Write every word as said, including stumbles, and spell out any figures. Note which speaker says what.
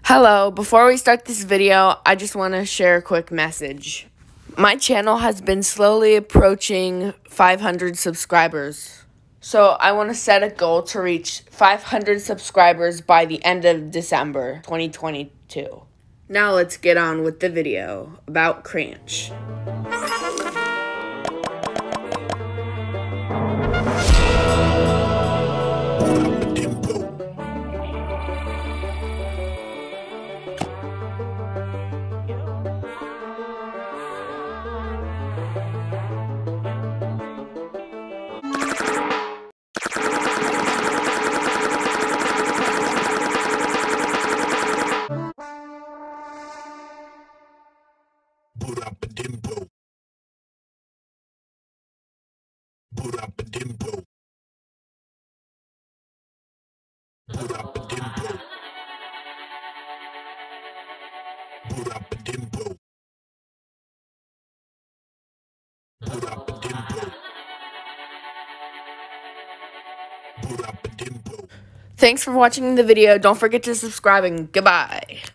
Speaker 1: Hello, before we start this video, I just want to share a quick message. My channel has been slowly approaching five hundred subscribers. So I want to set a goal to reach five hundred subscribers by the end of December twenty twenty-two. Now let's get on with the video about Cranchee.
Speaker 2: Put up a dimple. Put up a dimple. Put up a dimple. Put up a dimple. Put up a dimple. Put up a dimple.
Speaker 1: Thanks for watching the video. Don't forget to subscribe and goodbye.